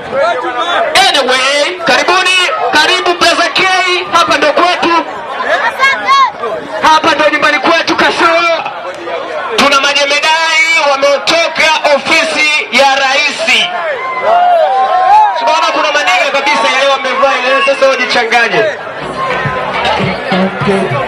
Anyway, karibu Plaza K, hapa ndo kwetu. Hapa ndo nyumbani kwetu Kasulu. Tuna majemedai wametoka ofisi ya rais. Tunaona kuna maniga kabisa yale wamevaa ile, sasa wajichanganye.